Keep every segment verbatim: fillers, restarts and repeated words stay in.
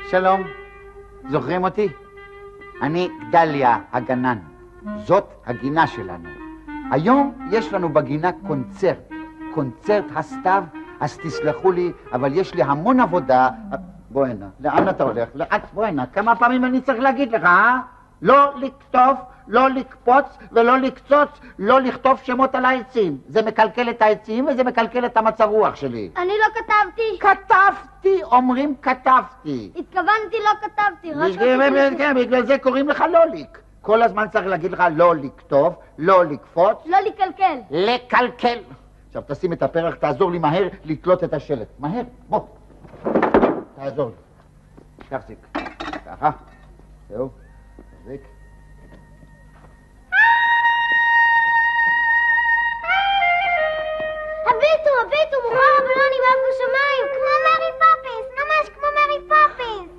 שלום, זוכרים אותי? אני גדליה הגנן, זאת הגינה שלנו. היום יש לנו בגינה קונצרט, קונצרט הסתיו, אז תסלחו לי, אבל יש לי המון עבודה. בוא הנה, לאן אתה הולך? לאט, בוא הנה, כמה פעמים אני צריך להגיד לך, אה? לא לקטוף, לא לקפוץ ולא לקצוץ, לא לכתוב שמות על העצים. זה מקלקל את העצים וזה מקלקל את המצב רוח שלי. אני לא כתבתי. כתבתי, אומרים כתבתי. התכוונתי לא כתבתי, רק רציתי... כן, בגלל זה קוראים לך לוליק. כל הזמן צריך להגיד לך לא לכתוב, לא לקפוץ. לא לקלקל. לקלקל. עכשיו תשים את הפרח, תעזור לי מהר לתלות את השלט. מהר, בוא. תעזור לי. תחזיק. ככה. זהו. תחזיק. הביטו, הביטו, מוכר הבלונים עף בשמיים. כמו מרי פופיס, ממש כמו מרי פופיס.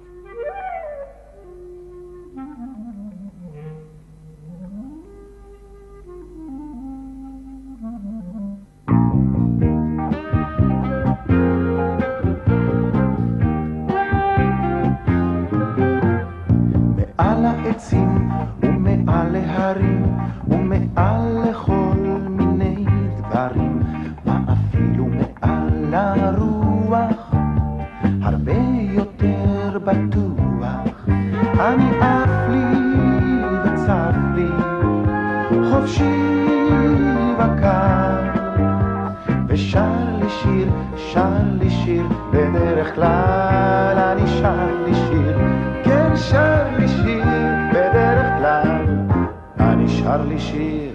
מעל העצים ומעל ההרים ומעל לכל מיני דברים ואפילו מעל הרוח הרבה יותר בטוח אני עף לי וצף לי חופשי וקר ושר לי שיר, שר לי שיר בדרך כלל אני שר לי שיר כן שר לי שיר בדרך כלל אני שר לי שיר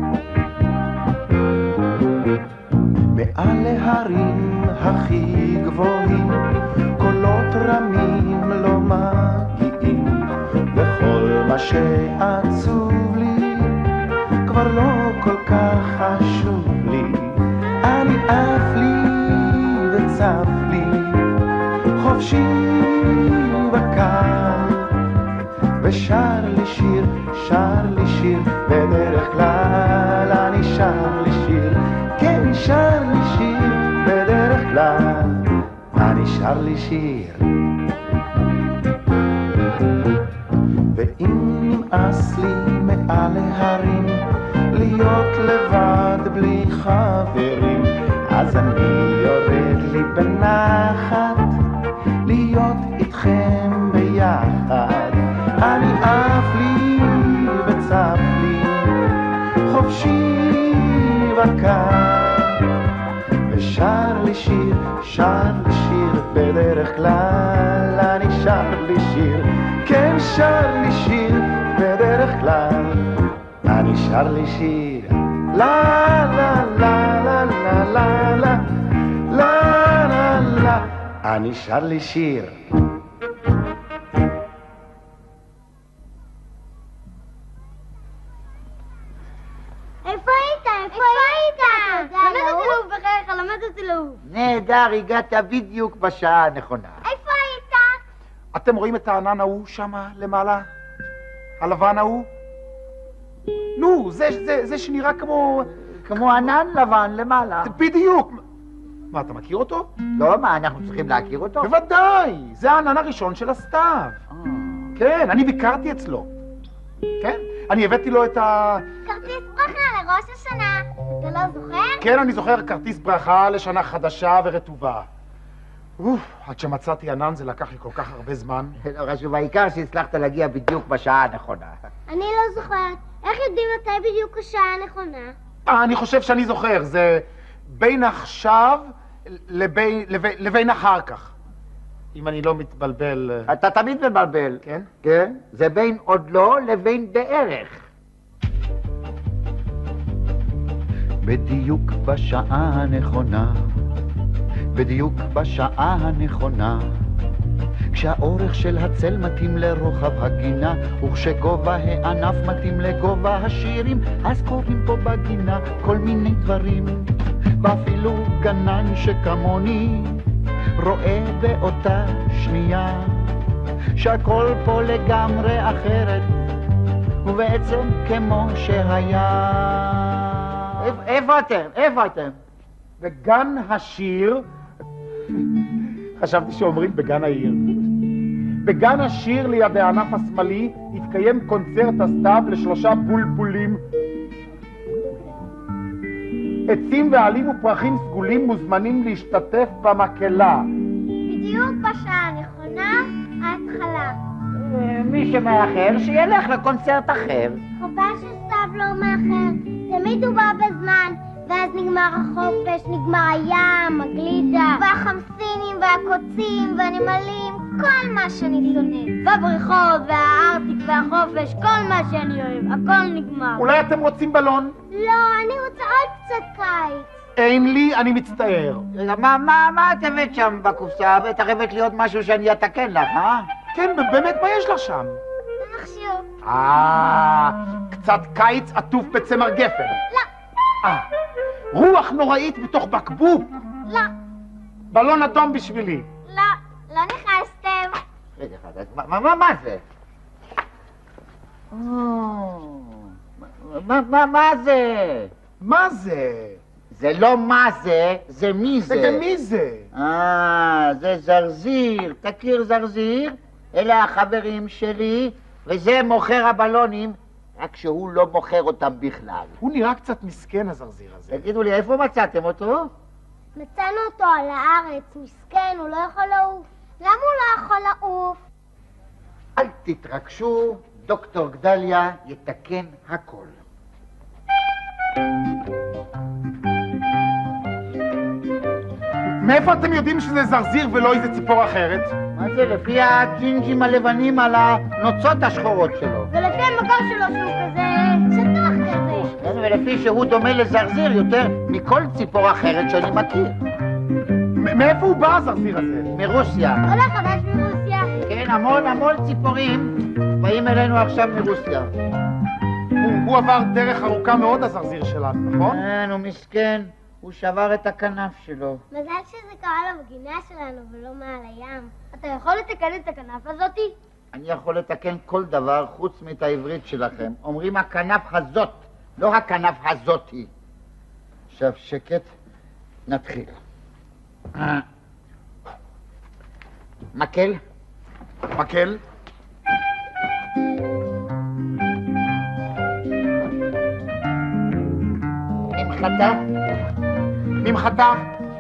מעל להרים הכי גבוהים קולות רמים לא מגיעים וכל מה שעצוב לי כבר לא כל כך חשוב לי אני עף לי וצף לי חופשי וקל ושר לי שיר, שר לי שיר בדרך כלל אני שר לי שיר כן שר לי שיר בדרך כלל אני שר לי שיר ואם נמאס לי מעל ההרים להיות לבד בלי חברים אז אני יורד לי בנחת להיות איתכם ביחד אני עף לי וצף לי חופשי וקר ושר לי שיר, שר לי שיר בדרך כלל אני שר לי שיר כן שר לי שיר בדרך כלל אני שר לי שיר לה לה לה לה לה לה לה לה לה לה אני שר לי שיר איפה היית? איפה היית? למד אותי לעוף בחייך, למד אותי לעוף. נהדר, הגעת בדיוק בשעה הנכונה. איפה היית? אתם רואים את הענן ההוא שם למעלה? הלבן ההוא? נו, זה, זה, זה שנראה כמו... כמו ענן לבן למעלה. בדיוק. מה, אתה מכיר אותו? לא, מה, אנחנו צריכים להכיר אותו? בוודאי, זה הענן הראשון של הסתיו. כן, אני ביקרתי אצלו. כן, אני הבאתי לו את ה... כרטיס ברכה לראש השנה. אתה לא זוכר? כן, אני זוכר כרטיס ברכה לשנה חדשה ורטובה. אוף, עד שמצאתי ענן זה לקח לי כל כך הרבה זמן. לא חשוב, העיקר שהצלחת להגיע בדיוק בשעה הנכונה. אני לא זוכרת. איך יודעים מתי בדיוק השעה הנכונה? אה, אני חושב שאני זוכר, זה בין עכשיו לבין, לבין, לבין אחר כך. אם אני לא מתבלבל... אתה תמיד מבלבל. כן? כן, זה בין עוד לא לבין בערך. בדיוק בשעה הנכונה, בדיוק בשעה הנכונה, כשהאורך של הצל מתאים לרוחב הגינה, וכשגובה הענף מתאים לגובה השירים, אז קוראים פה בגינה כל מיני דברים, ואפילו גנן שכמוני רואה באותה שנייה שהכל פה לגמרי אחרת ובעצם כמו שהיה. איפה אתם? איפה אתם? בגן השיר. חשבתי שאומרים בגן העיר. בגן השיר ליד הענף השמאלי התקיים קונצרט הסתיו לשלושה בולבולים. עצים ועלים ופרחים סגולים מוזמנים להשתתף במקהלה. בדיוק בשעה הנכונה, ההתחלה. מי שמאחר, שילך לקונצרט אחר. חובה שסתיו לא מאחר, תמיד הוא בא בזמן, ואז נגמר החופש, נגמר הים, הגלידה, והחמסינים והקוצים והנמלים, כל מה שאני שונא. והבריכות והארטיק והחופש, כל מה שאני אוהב, הכל נגמר. אולי אתם רוצים בלון? לא, אני רוצה עוד קצת קיץ. אין לי, אני מצטער. רגע, מה, מה, מה את הבאת שם בקופסה? בטח הבאת לי עוד משהו שאני אתקן לך, אה? כן, באמת, מה יש לך שם? זה מחשוב. אה, קצת קיץ עטוף בצמר גפן. לא. אה, רוח נוראית בתוך בקבוק. לא. בלון אדום בשבילי. לא, לא נכנסתם. רגע אחד, מה, מה, מה זה? מה, מה, מה זה? מה זה? זה לא מה זה, זה מי זה. רגע, מי זה? אה, זה זרזיר. תכיר זרזיר? אלה החברים שלי, וזה מוכר הבלונים, רק שהוא לא מוכר אותם בכלל. הוא נראה קצת מסכן, הזרזיר הזה. תגידו לי, איפה מצאתם אותו? מצאנו אותו על הארץ, מסכן, הוא לא יכול לעוף. למה הוא לא יכול לעוף? אל תתרגשו, דוקטור גדליה יתקן הכל. מאיפה אתם יודעים שזה זרזיר ולא איזה ציפור אחרת? מה זה? לפי הג'ינג'ים הלבנים על הנוצות השחורות שלו. ולפי המקור שלו שהוא כזה שטוח כזה. כן, ולפי שהוא דומה לזרזיר יותר מכל ציפור אחרת שאני מכיר. מאיפה הוא בא, הזרזיר הזה? מרוסיה. עולה חדש מרוסיה. כן, המון המון ציפורים באים אלינו עכשיו מרוסיה. הוא, הוא עבר דרך ארוכה מאוד, הזרזיר שלנו, נכון? כן, הוא מסכן. הוא שבר את הכנף שלו. מזל שזה קרה למגינה שלנו ולא מעל הים. אתה יכול לתקן את הכנף הזאתי? אני יכול לתקן כל דבר חוץ מאת העברית שלכם. אומרים הכנף הזאת, לא הכנף הזאתי. עכשיו שקט, נתחיל. מקל? מקל? ממחטה? ממחטה?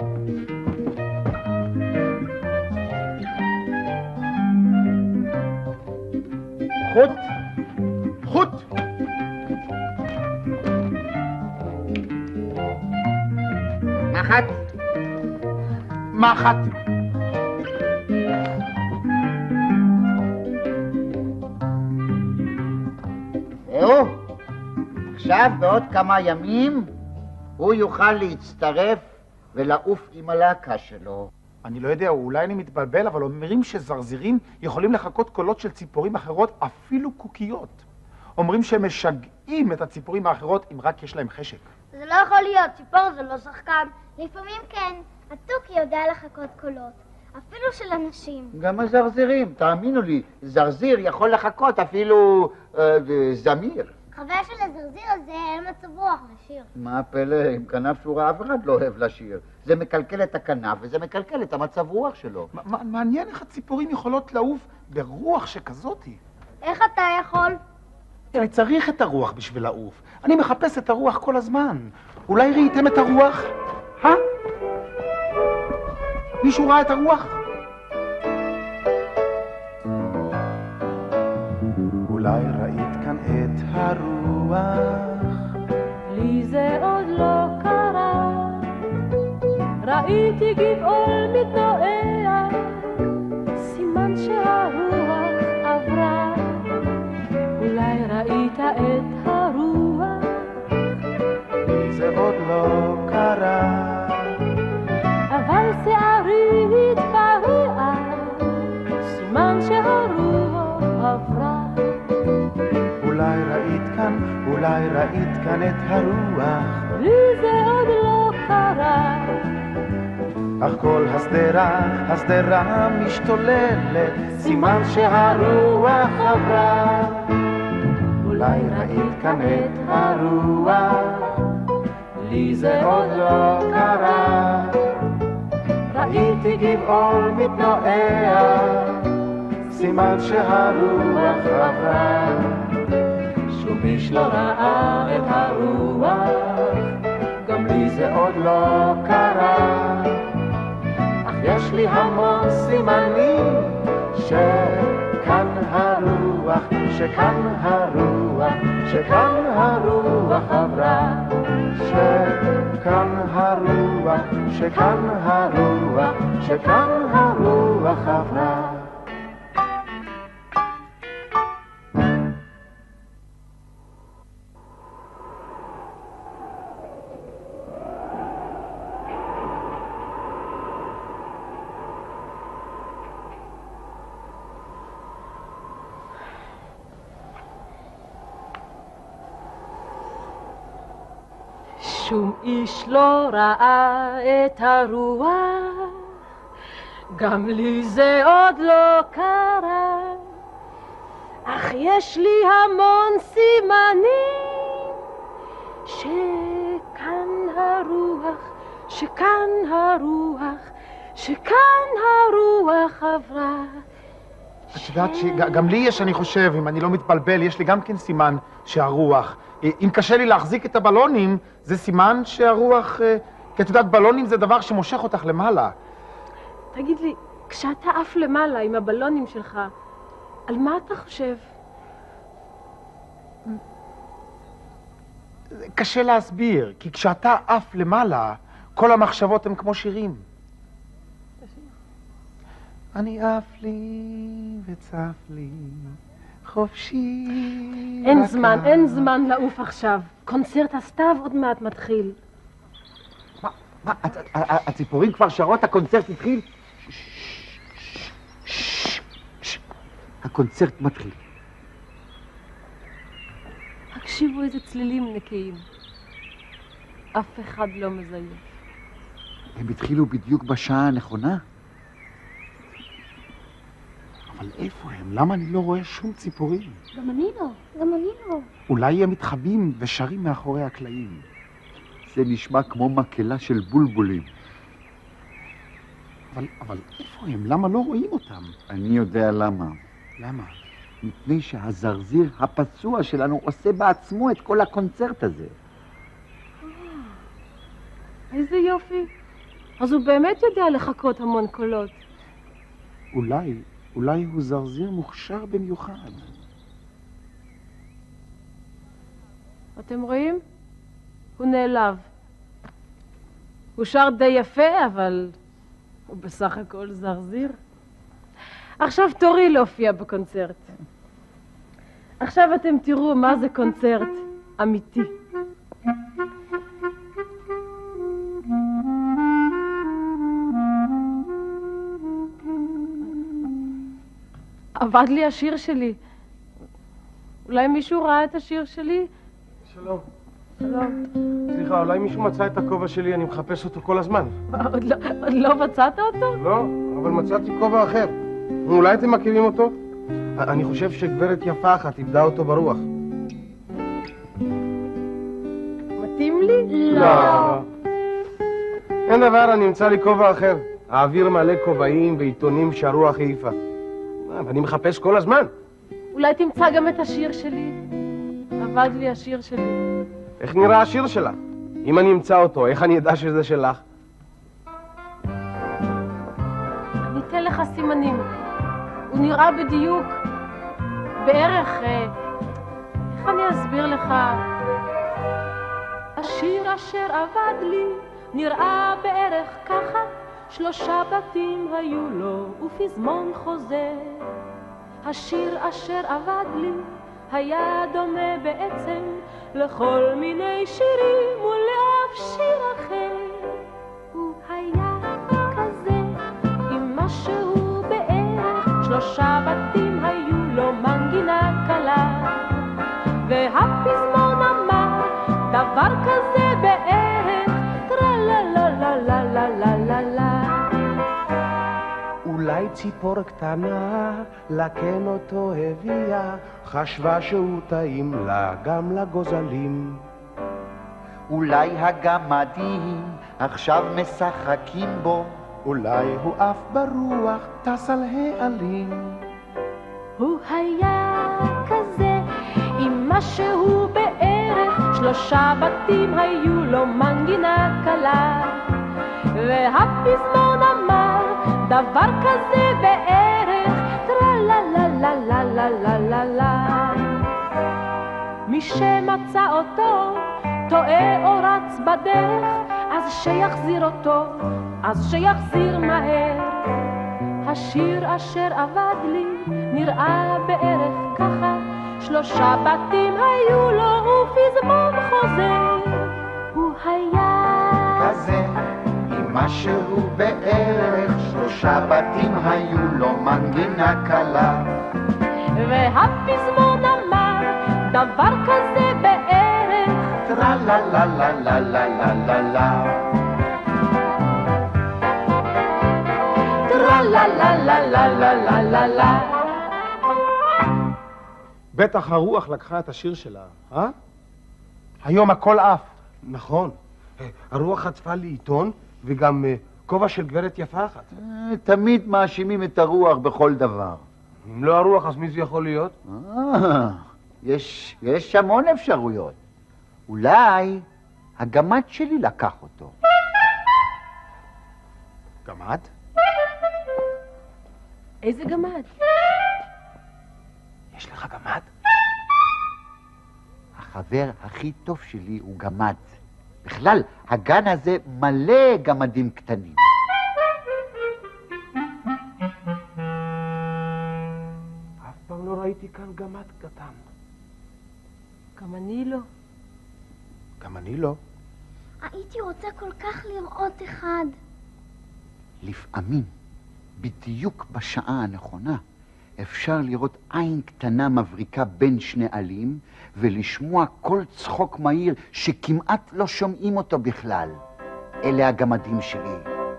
חוט? חוט? מחט? מחט? זהו. עכשיו בעוד כמה ימים הוא יוכל להצטרף ולעוף עם הלהקה שלו. אני לא יודע, אולי אני מתבלבל, אבל אומרים שזרזירים יכולים לחכות קולות של ציפורים אחרות, אפילו קוקיות. אומרים שהם משגעים את הציפורים האחרות אם רק יש להם חשק. זה לא יכול להיות, ציפור זה לא שחקן. לפעמים כן, התוכי יודע לחכות קולות, אפילו של אנשים. גם הזרזירים, תאמינו לי, זרזיר יכול לחכות אפילו אה, זמיר. חבר של הזרזיר הזה אין מצב רוח לשיר. מה הפלא? עם כנף שורה אף אחד לא אוהב לשיר. זה מקלקל את הכנף וזה מקלקל את המצב רוח שלו. מ- מעניין איך הציפורים יכולות לעוף ברוח שכזאתי. איך אתה יכול? אני צריך את הרוח בשביל לעוף. אני מחפש את הרוח כל הזמן. אולי ראיתם את הרוח? אה? מישהו ראה את הרוח? אולי ראית כאן את הרוח? לי זה עוד לא קרה, ראיתי גבעול מתנועע, סימן שהרוח עברה. אולי ראית את הרוח? לי זה עוד לא קרה, אבל שערי התפרע, סימן שהרוח עברה. אולי ראית כאן, אולי ראית כאן את הרוח, לי זה עוד לא קרה, אך כל הסדרה, הסדרה משתוללת, סימן שהרוח עברה. אולי ראית כאן את הרוח, לי זה עוד לא קרה, ראיתי גבעול מתנועע, סימן שהרוח עברה. שום איש לא ראה את הרוח, גם לי זה עוד לא קרה, אך יש לי המון סימנים שכאן הרוח, שכאן הרוח, שכאן הרוח עברה, שכאן הרוח, שכאן הרוח, שכאן הרוח עברה. שום איש לא ראה את הרוח, גם לי זה עוד לא קרה, אך יש לי המון סימנים שכאן הרוח, שכאן הרוח, שכאן הרוח עברה. את יודעת שגם לי יש, אני חושב, אם אני לא מתבלבל, יש לי גם כן סימן שהרוח, אם קשה לי להחזיק את הבלונים, זה סימן שהרוח, כי את יודעת, בלונים זה דבר שמושך אותך למעלה. תגיד לי, כשאתה עף למעלה עם הבלונים שלך, על מה אתה חושב? קשה להסביר, כי כשאתה עף למעלה, כל המחשבות הן כמו שירים. אני עף לי וצף לי חופשי. אין זמן, אין זמן לעוף עכשיו. קונצרט הסתיו עוד מעט מתחיל. מה, מה, הציפורים כבר שרות, הקונצרט התחיל? הקונצרט מתחיל. הקשיבו איזה צלילים נקיים. אף אחד לא מזייף. הם התחילו בדיוק בשעה הנכונה? אבל איפה הם? למה אני לא רואה שום ציפורים? גם אני לא, גם אני לא. אולי הם מתחבאים ושרים מאחורי הקלעים. זה נשמע כמו מקהלה של בולבולים. אבל, אבל איפה הם? למה לא רואים אותם? אני יודע למה. למה? מפני שהזרזיר הפצוע שלנו עושה בעצמו את כל הקונצרט הזה. איזה יופי. אז הוא באמת יודע לחכות המון קולות. אולי, אולי הוא זרזיר מוכשר במיוחד. אתם רואים? הוא נעלב. הוא שר די יפה, אבל הוא בסך הכל זרזיר. עכשיו תורי להופיע בקונצרט. עכשיו אתם תראו מה זה קונצרט אמיתי. עבד לי השיר שלי. אולי מישהו ראה את השיר שלי? שלום. שלום. סליחה, אולי מישהו מצא את הכובע שלי, אני מחפש אותו כל הזמן. עוד לא, עוד לא מצאת אותו? לא, אבל מצאתי כובע אחר. אולי אתם מכירים אותו? אני חושב שגברת יפה אחת איבדה אותו ברוח. מתאים לי? לא. אין דבר, אני אמצא לי כובע אחר. האוויר מלא כובעים ועיתונים שהרוח העיפה. ואני מחפש כל הזמן. אולי תמצא גם את השיר שלי. עבד לי השיר שלי. איך נראה השיר שלך? אם אני אמצא אותו, איך אני אדע שזה שלך? אני אתן לך סימנים. הוא נראה בדיוק בערך... איך אני אסביר לך? השיר אשר עבד לי נראה בערך ככה, שלושה בתים היו לו ופזמון חוזר. השיר אשר עבד לי היה דומה בעצם לכל מיני שירים ולאף שיר אחר. הוא היה כזה עם משהו בערך, שלושה בתים היו לו מנגינה קלה, והפזמון אמר דבר כזה בערך, טרלללללללללה. אולי ציפור קטנה לקן אותו הביאה, חשבה שהוא טעים לה גם לגוזלים. אולי הגמדים עכשיו משחקים בו, אולי הוא אף ברוח טס על העלים. הוא היה כזה עם משהו בערך, שלושה בתים היו לו מנגינה קלה, והפזמון אמר דבר כזה בערך, טרלללללללללה. מי שמצא אותו טועה או רץ בדרך, אז שיחזיר אותו, אז שיחזיר מהר. השיר אשר עבד לי נראה בערך ככה, שלושה בתים היו לו ופזמון חוזר. הוא היה כזה עם משהו בערך, שלושה בתים היו לו מנגינה קלה, והפזמון אמר דבר כזה בערך, טרללללללללה. טרללללללללה. בטח הרוח לקחה את השיר שלה, אה? היום הכל עף. נכון. הרוח חטפה לי עיתון וגם כובע של גברת יפה אחת. תמיד מאשימים את הרוח בכל דבר. אם לא הרוח, אז מי זה יכול להיות? אה, יש, יש המון אפשרויות. אולי הגמד שלי לקח אותו. גמד? איזה גמד? יש לך גמד? החבר הכי טוב שלי הוא גמד. בכלל, הגן הזה מלא גמדים קטנים. אף פעם לא ראיתי כאן גמד קטן. גם אני לא. גם אני לא. הייתי רוצה כל כך לראות אחד. לפעמים, בדיוק בשעה הנכונה, אפשר לראות עין קטנה מבריקה בין שני עלים, ולשמוע כל צחוק מהיר שכמעט לא שומעים אותו בכלל. אלה הגמדים שלי.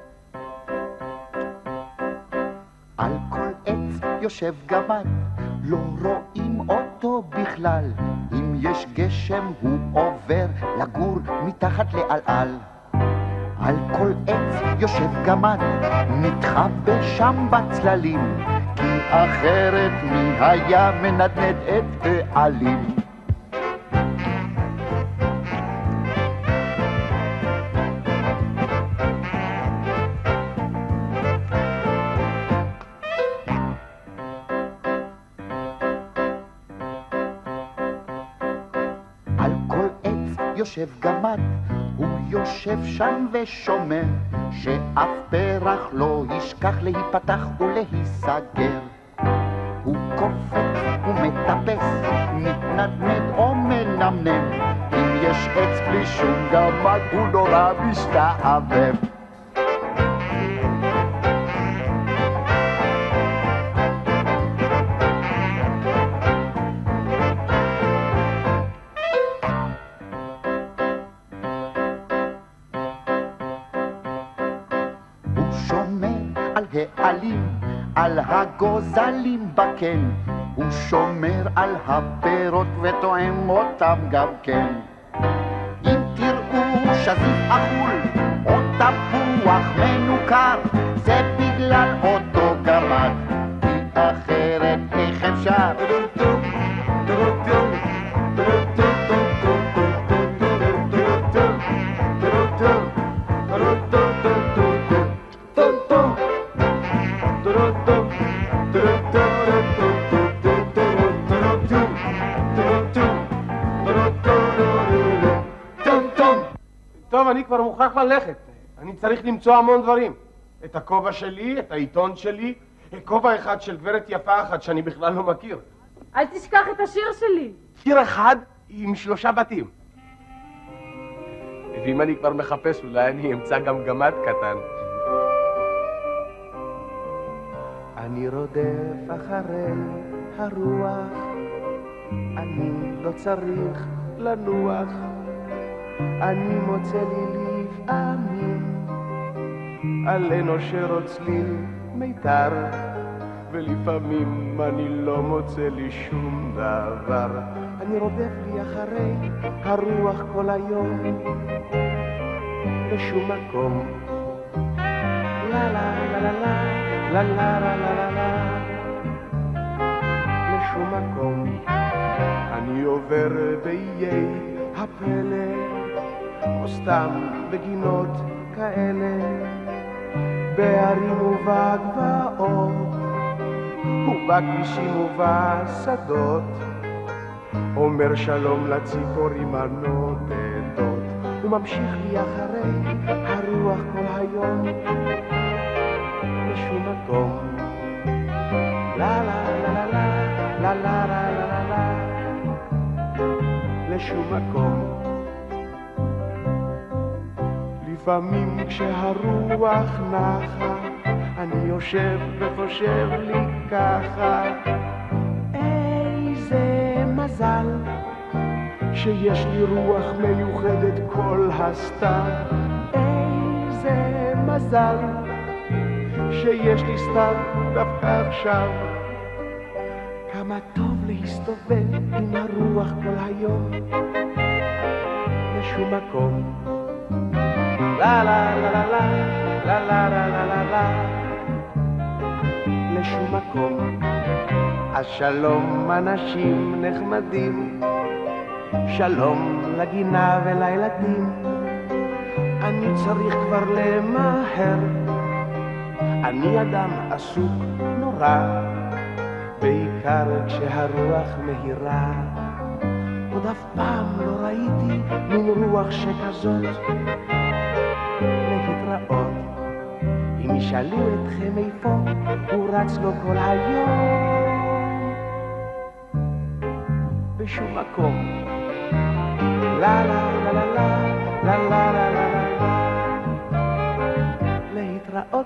על כל עץ יושב גמד, לא רואים אותו בכלל. אם יש גשם הוא עובר לגור מתחת לעלעל. על כל עץ יושב גמד, מתחבא שם בצללים, כי אחרת מי היה מנדנד את העלים. על כל עץ יושב גמד, הוא יושב שם ושומר, שאף פרח לא ישכח להיפתח ולהיסגר. הוא קופץ ומטפס, מתנדנד או מנמנם, אם יש עץ בלי שום גמד הוא נורא משתעמם. העלים, על הגוזלים בקן, הוא שומר על הפירות וטועם אותם גם כן. אם תראו שזיף אכול או תפוח מנוכר, זה בגלל אותו גמד, כי אחרת איך אפשר? טוב, אני כבר מוכרח ללכת. אני צריך למצוא המון דברים. את הכובע שלי, את העיתון שלי, כובע אחד של גברת יפה אחת שאני בכלל לא מכיר. אל תשכח את השיר שלי. שיר אחד עם שלושה בתים. ואם אני כבר מחפש, אולי אני אמצא גם גמד קטן. אני רודף אחרי הרוח, אני לא צריך לנוח, אני מוצא לי לפעמים על אנושר צליל מיתר, ולפעמים אני לא מוצא לי שום דבר. אני רודף לי אחרי הרוח כל היום לשום מקום. לה לה לה לה לה לה לה לה לה לה. עובר באיי הפלא, או סתם בגינות כאלה, בערים ובגבעות, ובכבישים ובשדות, אומר שלום לציפורים הנודדות, וממשיך לי אחרי הרוח כל היום, לשום מקום. לה לה לה לה לה לה לה לה לה, לשום מקום. לפעמים כשהרוח נחה, אני יושב וחושב לי ככה, איזה מזל שיש לי רוח מיוחדת כל הסתיו, איזה מזל שיש לי סתיו דווקא עכשיו. כמה טוב להסתובב עם הרוח כל היום, לשום מקום. לה לה לה לה לה לה לה לה לה לה, לשום מקום. אז שלום אנשים נחמדים, שלום לגינה ולילדים, אני צריך כבר למהר, אני אדם עסוק נורא, בעיקר כשהרוח מהירה. עוד אף פעם לא ראיתי מין רוח שכזאת. להתראות, אם ישאלו אתכם איפה הוא רץ לו כל היום, בשום מקום. לה לה לה לה לה לה לה לה לה לה, להתראות.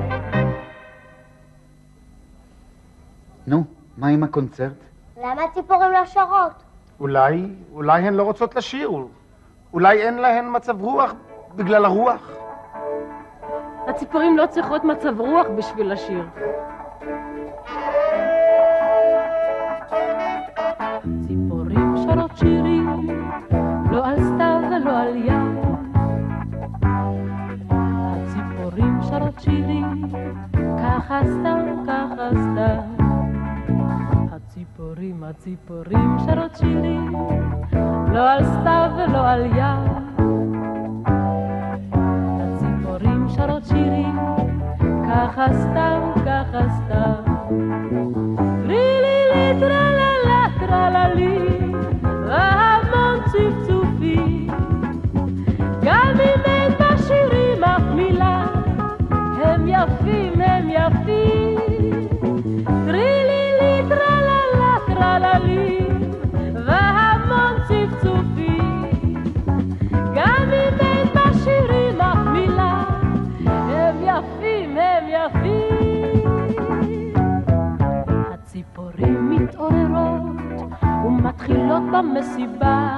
נו, מה עם הקונצרט? למה הציפורים לא שרות? אולי, אולי הן לא רוצות לשיר, אולי אין להן מצב רוח בגלל הרוח. הציפורים לא צריכות מצב רוח בשביל לשיר. ציפורים שרות שירים, לא על סתיו ולא על ים. הציפורים שרות שירים, ככה סתם, ככה סתם. הציפורים, הציפורים שרות שירים, לא על סתיו ולא על ים. הציפורים שרות שירים, ככה סתם, ככה סתם. טרילילי, טרללה, טרללי, והמון צפצופים. גם אם אין בשירים אף מילה, הם יפים, הם יפים. טרילילי, טרללה, טרללי, והמון צפצופים. גם אם אין בשירים אף מילה, הם יפים, הם יפים. הציפורים מתעוררות ומתחילות במסיבה,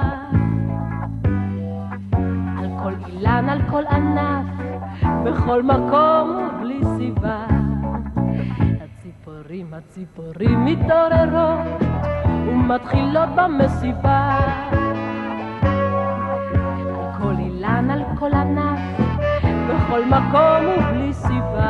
על כל אילן, על כל ענף, בכל מקום ובלי סיבה. הציפורים, הציפורים מתעוררות ומתחילות במסיבה, על כל אילן, על כל ענף, בכל מקום ובלי סיבה.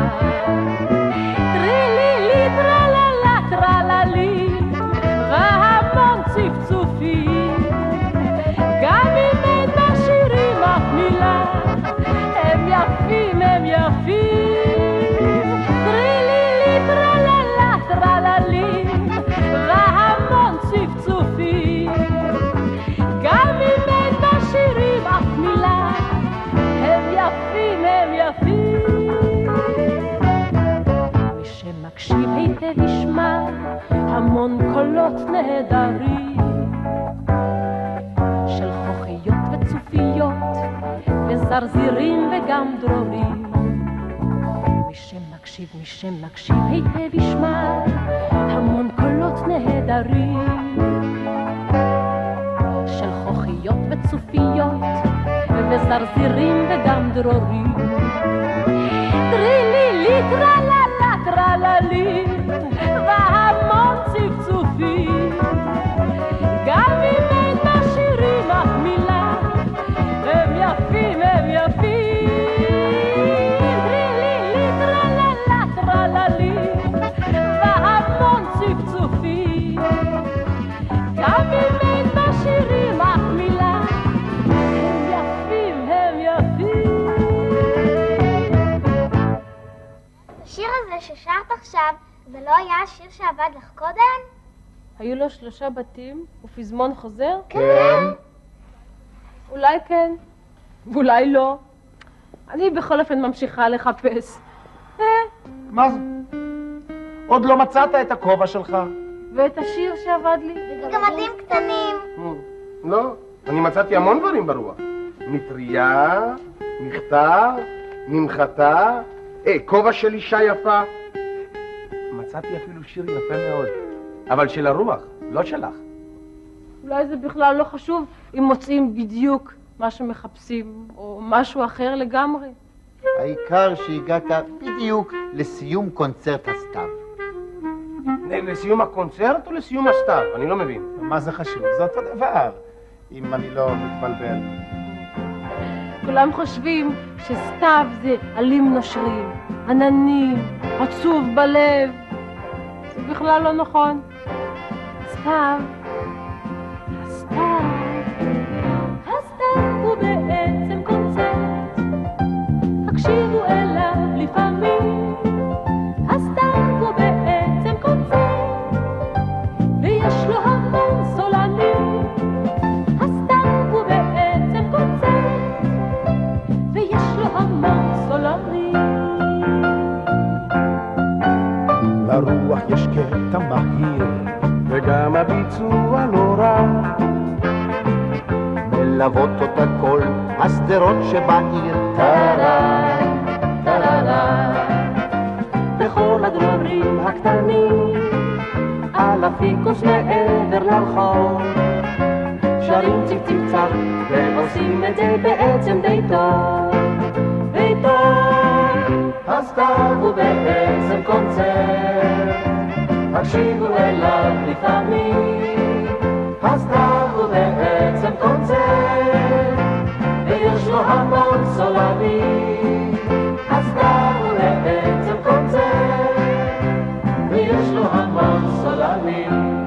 טרילילי, טרללה, טרללי, והמון צפצופים. גם אם אין בשירים אף מילה, הם יפים, הם יפים. טרילילי, טרללה, טרללי, והמון צפצופים. גם אם אין בשירים אף מילה, הם יפים, הם יפים. מי שמקשיב היטב ישמע המון קולות נהדרים, של חוכיות וצופיות וזרזירים וגם דרורים. מי שמקשיב, מי שמקשיב היטב ישמע המון קולות נהדרים, של חוכיות וצופיות וזרזירים וגם דרורים. טרילילי, טרללה, טרללי, והמון צפצופים. גם אם אין בשירים אף מילה, הם יפים, הם יפים. טרילילי, טרללה, טרללי, והמון צפצופים. גם אם אין בשירים ששרת עכשיו, זה לא היה השיר שעבד לך קודם? היו לו שלושה בתים ופזמון חוזר? כן. אולי כן, ואולי לא. אני בכל אופן ממשיכה לחפש. אה, מה זה? עוד לא מצאת את הכובע שלך? ואת השיר שעבד לי. גמדים קטנים. לא, אני מצאתי המון דברים ברוח. מטריה, מכתב, ממחטה, אה, כובע של אישה יפה. מצאתי אפילו שיר יפה מאוד, אבל של הרוח, לא שלך. אולי זה בכלל לא חשוב אם מוצאים בדיוק מה שמחפשים, או משהו אחר לגמרי. העיקר שהגעת בדיוק לסיום קונצרט הסתיו. לסיום הקונצרט או לסיום הסתיו? אני לא מבין. מה זה חשוב? זה אותו דבר, אם אני לא מתבלבל. כולם חושבים שסתיו זה עלים נושרים, עננים, עצוב בלב. זה בכלל לא נכון. סתיו, הסתיו, הסתיו הוא בעצם קונצרט, הקשיבו אליו לפעמים. הסתיו הוא בעצם קונצרט, ויש לו המון סולנים. הסתיו הוא בעצם קונצרט, ויש לו המון סולנים. לרוח יש קטע מהיר, וגם הביצוע לא רע. מלוות אותה כל השדרות שבעיר. טררה, טררה, בכל הדרורים הקטנים, על הפיקוס מעבר לרחוב, שרים ציק ציק צק, ועושים את זה בעצם די טוב, די טוב. הסתיו הוא בעצם קונצרט, הקשיבו אליו לפעמים. הסתיו הוא בעצם קונצרט, ויש לו המון סולנים. הסתיו הוא בעצם קונצרט, ויש לו המון סולנים.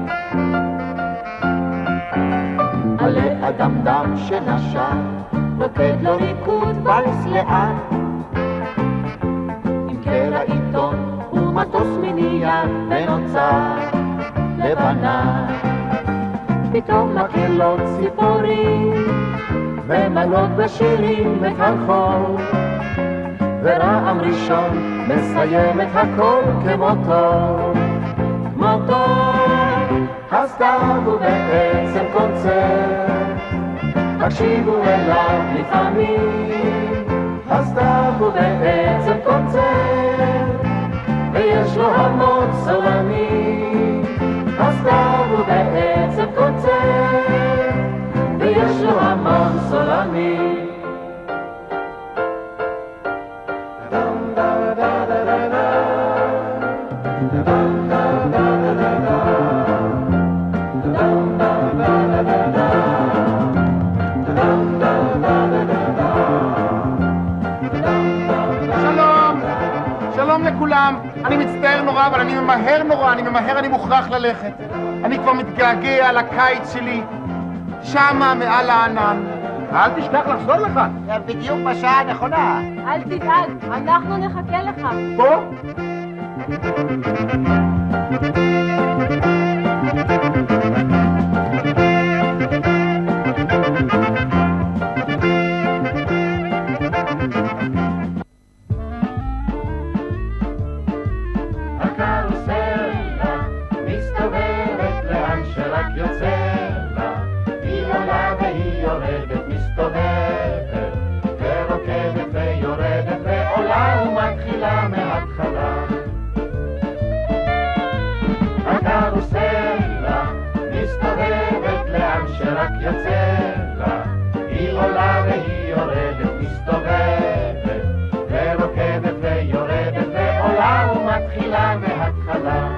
עלה אדם דם שנשק, רוקד לו ריקוד ולס לאט, עם קרע עיתון ומטוס מנייר ונוצר לבנה. פתאום מקהלות ציפורים ממלאות בשירים את הרחוב, ורעם ראשון מסיים את הכל כמו טוב, כמו טוב. הסתיו הוא בעצם קונצרט, הקשיבו אליו לפעמים. הסתיו הוא בעצם קונצרט, ויש לו המון סולנים. הסתיו הוא בעצם קונצרט, ויש לו המון סולנים. שלום, שלום לכולם. אני מצטער נורא, אבל אני ממהר נורא, אני ממהר, אני מוכרח ללכת. אני כבר מתגעגע לקיץ שלי, שמה מעל הענן. אל תשכח לחזור לכאן. זה בדיוק בשעה הנכונה. אל תדאג, אנחנו נחכה לך. פה? הקרוסלה מסתובבת לאן שרק יוצא לה, היא עולה והיא יורדת, מסתובבת ורוקדת ויורדת ועולה ומתחילה מההתחלה. הקרוסלה מסתובבת לאן שרק יוצא לה, היא עולה והיא יורדת, מסתובבת ורוקדת ויורדת ועולה ומתחילה מההתחלה.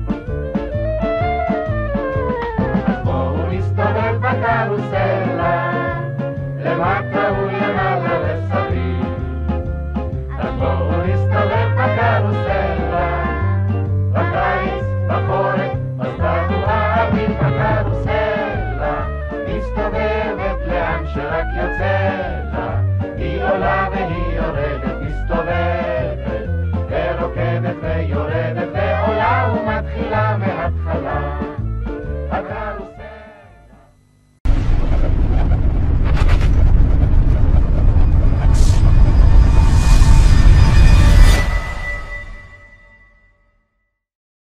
אז בואו נסתובב בקרוסלה, למטה ולמעלה לסביב. אז בואו נסתובב בקרוסלה, בקיץ, בחורף, בסתיו ובאביב. בקרוסלה מסתובבת לאן שרק יוצא לה, היא עולה והיא יורדת, מסתובבת ורוקדת רוקדת ויורדת